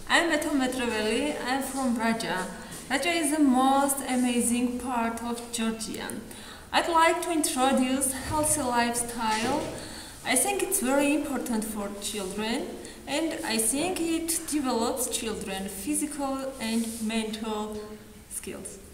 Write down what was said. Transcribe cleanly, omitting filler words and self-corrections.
I'm metreveli. I'm from Raja. Raja is the most amazing part of Georgia. I'd like to introduce healthy lifestyle. I think it's very important for children, and I think it develops children physical and mental skills.